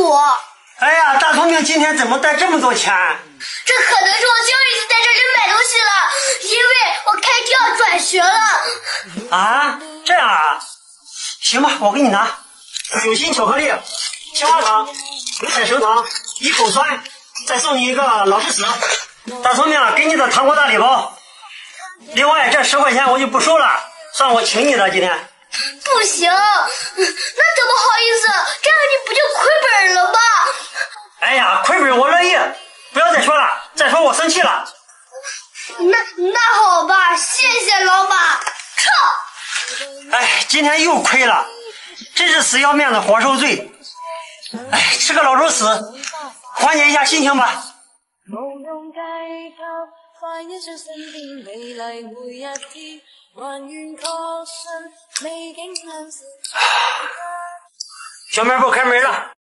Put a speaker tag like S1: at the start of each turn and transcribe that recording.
S1: 我。
S2: 哎呀，大聪明今天怎么带这么多钱？
S1: 这可能是我最后一次在这里买东西了，因为我开车要转学了。
S2: 啊，这样啊？行吧，我给你拿。有心巧克力、青花糖、牛彩生糖、一口酸，再送你一个老式纸。大聪明，给你的糖果大礼包。另外，这10块钱我就不收了，算我请你的今天。
S1: 不行，那怎么好意思？这样你不就亏本了吗？
S2: 哎呀，亏本我乐意，不要再说了，再说我生气了。
S1: 那好吧，谢谢老马。撤。
S2: 哎，今天又亏了，真是死要面子活受罪。哎，吃个老肉死，缓解一下心情吧。小卖部开门了。